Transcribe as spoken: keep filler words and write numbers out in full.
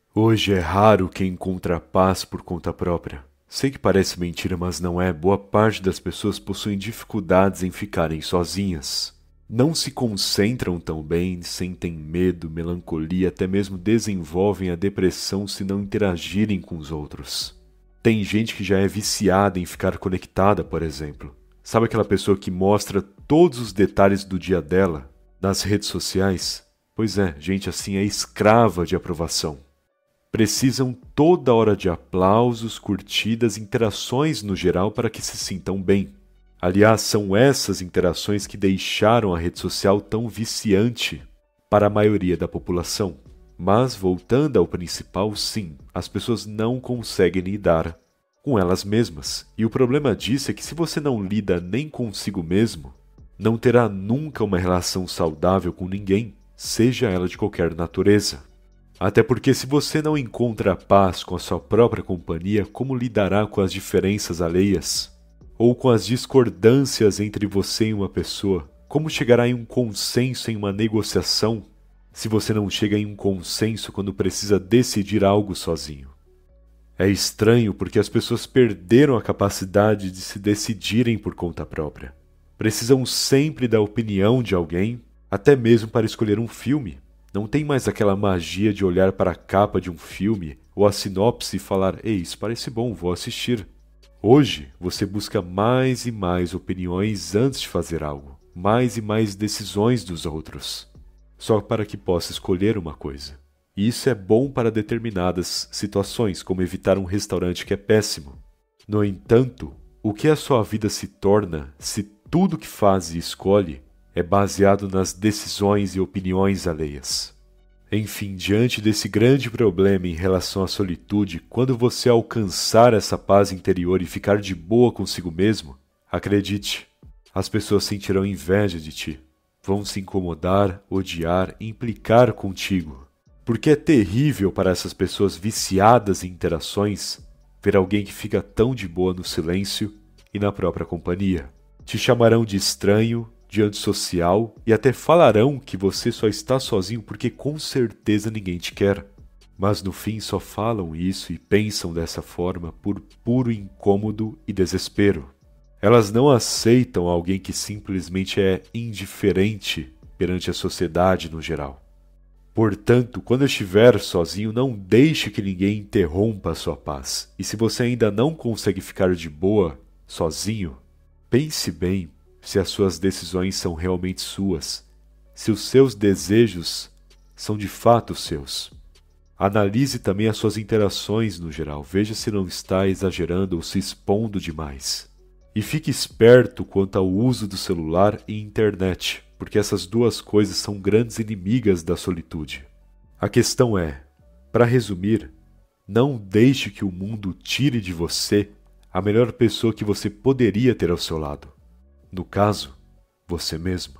Hoje é raro quem encontra a paz por conta própria. Sei que parece mentira, mas não é. Boa parte das pessoas possuem dificuldades em ficarem sozinhas. Não se concentram tão bem, sentem medo, melancolia, até mesmo desenvolvem a depressão se não interagirem com os outros. Tem gente que já é viciada em ficar conectada, por exemplo. Sabe aquela pessoa que mostra todos os detalhes do dia dela nas redes sociais? Pois é, gente assim é escrava de aprovação. Precisam toda hora de aplausos, curtidas, interações no geral para que se sintam bem. Aliás, são essas interações que deixaram a rede social tão viciante para a maioria da população. Mas, voltando ao principal, sim, as pessoas não conseguem lidar com elas mesmas. E o problema disso é que se você não lida nem consigo mesmo, não terá nunca uma relação saudável com ninguém, seja ela de qualquer natureza. Até porque se você não encontra paz com a sua própria companhia, como lidará com as diferenças alheias? Ou com as discordâncias entre você e uma pessoa? Como chegará em um consenso em uma negociação, se você não chega em um consenso quando precisa decidir algo sozinho? É estranho porque as pessoas perderam a capacidade de se decidirem por conta própria. Precisam sempre da opinião de alguém, até mesmo para escolher um filme. Não tem mais aquela magia de olhar para a capa de um filme ou a sinopse e falar: "Ei, isso parece bom, vou assistir". Hoje, você busca mais e mais opiniões antes de fazer algo, mais e mais decisões dos outros, só para que possa escolher uma coisa. E isso é bom para determinadas situações, como evitar um restaurante que é péssimo. No entanto, o que a sua vida se torna se tudo que faz e escolhe é baseado nas decisões e opiniões alheias? Enfim, diante desse grande problema em relação à solitude, quando você alcançar essa paz interior e ficar de boa consigo mesmo, acredite, as pessoas sentirão inveja de ti, vão se incomodar, odiar, implicar contigo. Porque é terrível para essas pessoas viciadas em interações ver alguém que fica tão de boa no silêncio e na própria companhia. Te chamarão de estranho, de antissocial e até falarão que você só está sozinho porque com certeza ninguém te quer. Mas no fim só falam isso e pensam dessa forma por puro incômodo e desespero. Elas não aceitam alguém que simplesmente é indiferente perante a sociedade no geral. Portanto, quando estiver sozinho, não deixe que ninguém interrompa a sua paz. E se você ainda não consegue ficar de boa, sozinho, pense bem se as suas decisões são realmente suas, se os seus desejos são de fato seus. Analise também as suas interações no geral, veja se não está exagerando ou se expondo demais. E fique esperto quanto ao uso do celular e internet, porque essas duas coisas são grandes inimigas da solitude. A questão é, para resumir, não deixe que o mundo tire de você a melhor pessoa que você poderia ter ao seu lado. No caso, você mesmo.